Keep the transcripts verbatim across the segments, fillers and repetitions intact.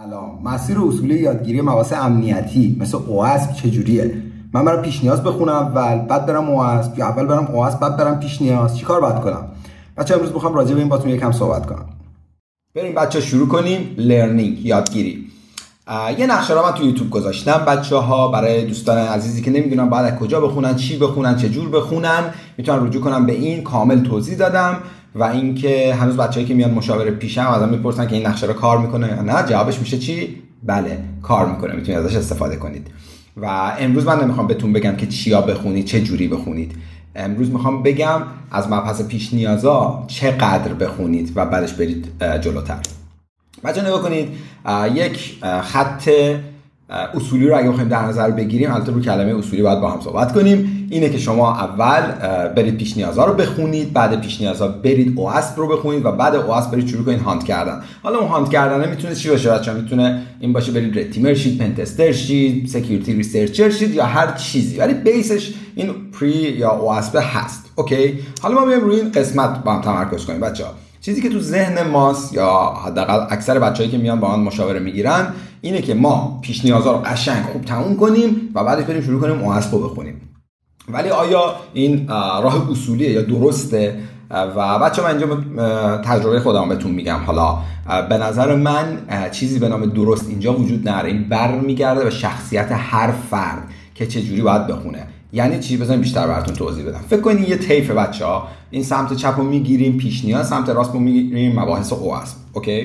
سلام. مسیر اصولی یادگیری مباحث امنیتی مثل اواسپ چجوریه؟ من برم پیش نیاز بخونم اول، بعد برم اواسپ، یا اول برم اواسپ بعد برم پیش نیاز؟ چیکار باید کنم؟ بچه‌ها امروز میخوام راجع به این باتون یکم صحبت کنم. بریم بچه‌ها شروع کنیم. لرنینگ، یادگیری. یه نقشه رو من تو یوتیوب گذاشتم بچه‌ها برای دوستان عزیزی که نمیدونن باید از کجا بخونن، چی بخونن، چه جور بخونن، میتونن رجوع کنن به این. کامل توضیح دادم و اینکه هنوز بچه‌ای که میان مشاوره پیشم ازم میپرسن که این نقشه رو کار میکنه یا نه، جوابش میشه چی؟ بله، کار میکنه، میتونید ازش استفاده کنید. و امروز من نمیخوام بهتون بگم که چیا بخونید، چه جوری بخونید. امروز میخوام بگم از مبحث پیش نیازا چقدر بخونید و بعدش برید جلوتر. بچه‌ها نگاه کنید، یک خط اصولی رو اگه بخوایم در نظر بگیریم، البته رو کلمه اصولی باید با هم صحبت کنیم، اینه که شما اول برید پیش نیازها رو بخونید، بعد پیش نیازها برید اواسپ رو بخونید و بعد اواسپ برید شروع کنید هانت کردن. حالا اون هانت کردن میتونه چی باشه بچه‌ها؟ میتونه این باشه برید رد تیمر شید، پن تستر شید، سکیوریتی ریسرچر شید یا هر چیزی، ولی بیسش این پری یا اواسپ هست. اوکی، حالا ما میایم روی این قسمت با هم تمرکز کنیم بچه‌ها. چیزی که تو ذهن ماست یا حداقل اکثر بچه‌هایی که میان با من مشاوره میگیرن اینه که ما پیش نیازها رو قشنگ خوب تموم کنیم و بعدش بریم شروع کنیم اواسپ رو بخونیم. ولی آیا این راه اصولیه یا درسته؟ و بچه‌ها من اینجا تجربه خودم بهتون میگم. حالا به نظر من چیزی به نام درست اینجا وجود نداره. این برمیگرده به شخصیت هر فرد که چه جوری باید بخونه. یعنی چی؟ بذارین بیشتر براتون توضیح بدم. فکر کنید یه طیفه بچه‌ها، این سمت چپ رو میگیریم پیش نیاز، سمت راست رو میگیریم مباحث اواسپ. اوکی،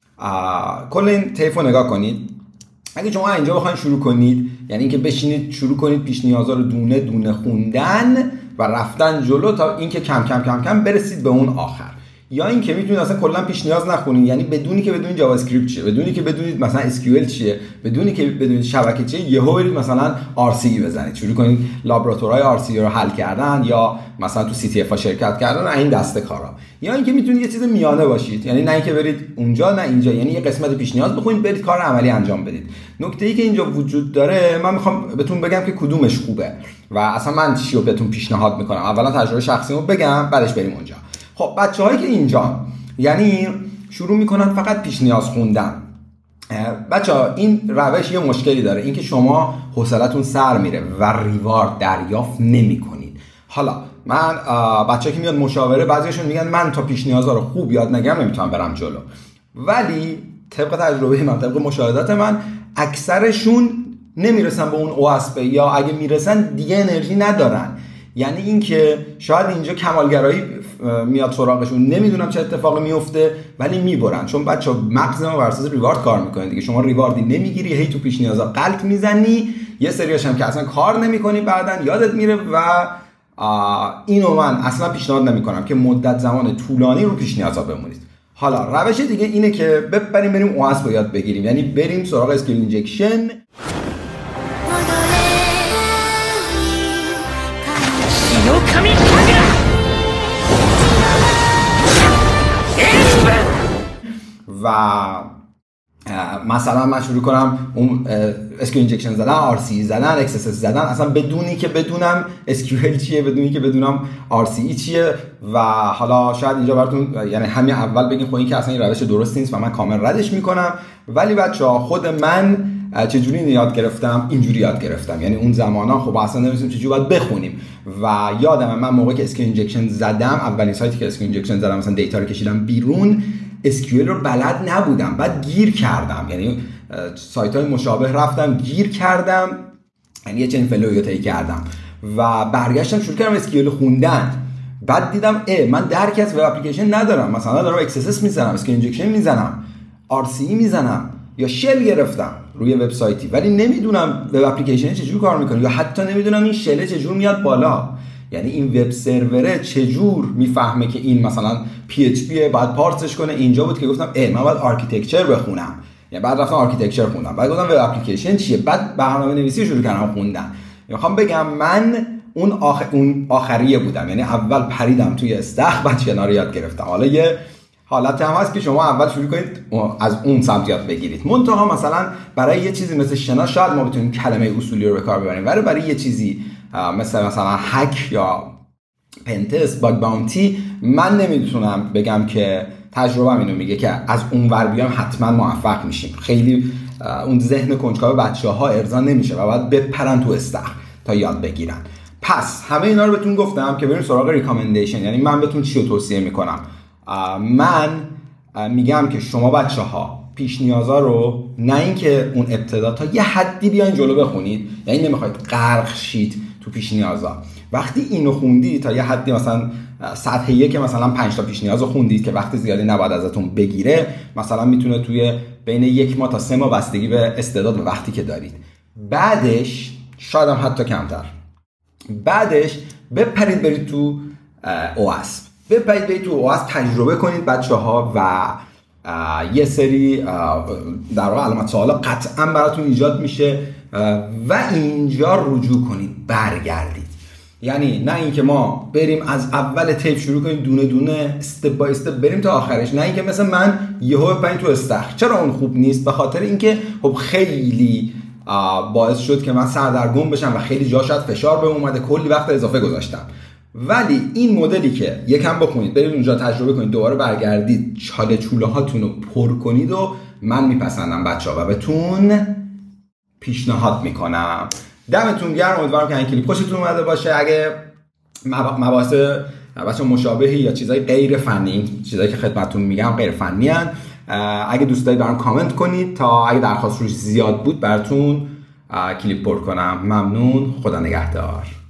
کل این طیف رو نگاه کنید. اگه شما اینجا بخواید شروع کنید، یعنی اینکه بشینید شروع کنید پیش نیازها رو دونه دونه خوندن و رفتن جلو تا اینکه کم کم کم کم برسید به اون آخر، یا اینکه میتونید اصلا کلا پیش نیاز نخونید، یعنی بدونی که بدونید جاوا اسکریپت چیه، بدونی که بدونید مثلا اس کیو ال چیه، بدونی که بدونید شبکه چیه، یهو برید مثلا آر سی بزنید، شروع کنید لابراتوارهای آر سی رو حل کردن یا مثلا تو سی تی اف ها شرکت کردن، این دسته کارا. یا اینکه میتونید یه چیز میانه باشید، یعنی نه اینکه برید اونجا نه اینجا، یعنی یه قسمت پیش نیاز بخونید برید کار عملی انجام بدید. نکته‌ای که اینجا وجود داره، من میخوام بهتون بگم که کدومش خوبه و اصلا من چی رو بهتون پیشنهاد میکنم. اولا تجربه شخصیمو بگم، بعدش بریم اونجا. خب بچه‌هایی که اینجا یعنی شروع میکنن فقط پیش نیاز خوندن، بچه‌ها این روش یه مشکلی داره، اینکه شما حوصلتون سر میره و ریوارد دریافت نمیکنید. حالا من بچه‌ها که میاد مشاوره، بعضیشون میگن من تا پیش نیازها رو خوب یاد نگیرم نمیتونم برم جلو، ولی طبق تجربه من، طبق مشاهدات من، اکثرشون نمیرسن به اون اواسپ، یا اگه میرسن دیگه انرژی ندارن. یعنی اینکه شاید اینجا کمالگرایی میاد سراغشون، نمیدونم چه اتفاقی میفته ولی میبرن، چون بچه‌ها مغز ما بر اساس ریوارد کار میکنه دیگه. شما ریواردی نمیگیری، هی تو پیش نیازا غلط میزنی، یه سریاش هم که اصلا کار نمیکنی، بعدن یادت میره. و اینو من اصلا پیشنهاد نمیکنم که مدت زمان طولانی رو پیش نیازا بمونید. حالا روش دیگه اینه که ببریم بریم اواسپ رو یاد بگیریم، یعنی بریم سراغ اسکیل اینجکشن. و مثلا من شروع کنم اون اسکیو اینجکشن زدن، آر سی زدن، اکس اس اس زدن، اصلا بدونی که بدونم اس کیو ال چیه، بدونی که بدونم آر سی چیه. و حالا شاید اینجا براتون یعنی همین اول بگین خب این که اصلا این روش درست نیست و من کامل ردش میکنم، ولی بچه‌ها خود من چجوری اینو یاد گرفتم؟ اینجوری یاد گرفتم. یعنی اون زمانا خب اصلا نمی‌دونیم چجوری باید بخونیم و یادم من موقعی که اسکیو اینجکشن زدم، اولین سایتی که اسکیو اینجکشن زدم مثلا دیتا رو کشیدم بیرون، اس کیو ال رو بلد نبودم، بعد گیر کردم، یعنی سایت‌های مشابه رفتم گیر کردم، یعنی یه چنین فلویوتی کردم و برگشتم شروع کردم اس کیو ال خوندن. بعد دیدم اه من درک از وب اپلیکیشن ندارم، مثلا دارم اکس اس اس میزنم، اسکیو اینجکشن میزنم، آر سی میزنم یا شل گرفتم روی وبسایتی، ولی نمیدونم وب اپلیکیشن چجوری کار میکنه، یا حتی نمیدونم این شل چجور میاد بالا، یعنی این وب سروره چجور میفهمه که این مثلا پی اچ پی بعد پارسش کنه. اینجا بود که گفتم اه من باید آرکیتکچر بخونم، یعنی بعد رفتم آرکیتکچر خوندم، بعد گفتم وب اپلیکیشن چیه، بعد برنامه‌نویسی شروع کردم خوندن. میخوام بگم من اون آخر اون آخریه بودم، یعنی اول پریدم توی استخ بعد کنار یاد گرفتم. حالا یه حالت هم هست که شما اول شروع کنید از اون سمت یاد بگیرید. منتها مثلا برای یه چیزی مثل شنا شاید ما بتونیم کلمه اصولی رو به کار ببریم، ولی برای یه چیزی مثل مثلا هک یا پنتست، باگ باونتی، من نمیتونم بگم که تجربه اینو میگه که از اون ور بیام حتما موفق میشیم. خیلی اون ذهن کنجکاو بچه‌ها ارضا نمیشه و باید بپرن تو استخر تا یاد بگیرن. پس همه اینا رو بهتون گفتم که بریم سراغ ریکامندیشن، یعنی من بهتون چی رو توصیه میکنم. من میگم که شما بچه‌ها پیش نیازا رو نه اینکه اون ابتدا تا یه حدی بیاین جلو بخونید، یعنی نمیخواید غرق شید تو پیش نیازا. وقتی اینو خوندی تا یه حدی، مثلا سطح یک مثلا پنج تا پیش نیازو خوندید که وقت زیادی نباید ازتون بگیره، مثلا میتونه توی بین یک ماه تا سه ماه بستگی به استعداد و وقتی که دارید. بعدش شاید هم حتی کمتر، بعدش بپرید برید تو اواسپ، بپرید برید تو اواسپ تجربه کنید بچه‌ها و یه سری در واقع علامت سوال قطعا براتون ایجاد میشه و اینجا رجوع کنید، برگردید. یعنی نه اینکه ما بریم از اول تیپ شروع کنیم دونه دونه استپ بای استپ بریم تا آخرش، نه اینکه مثلا من یهو بپرید تو استخر. چرا اون خوب نیست؟ به خاطر اینکه خب خیلی باعث شد که من سردرگم بشم و خیلی جا شاید فشار بهم اومده، کلی وقت اضافه گذاشتم. ولی این مدلی که یکم بخونید برید اونجا تجربه کنید دوباره برگردید چاله چوله هاتون رو پر کنید و من میپسندم بچه‌ها و بهتون پیشنهاد میکنم. دمتون گرم، امیدوارم که این کلیپ خوشتون اومده باشه. اگه مباحث بچه‌ها مشابهی یا چیزای غیر فنی، چیزایی که خدمتتون میگم غیر فنی ان، اگه دوست دارید برام کامنت کنید تا اگه درخواست روش زیاد بود براتون کلیپ پر کنم. ممنون، خدا نگهدار.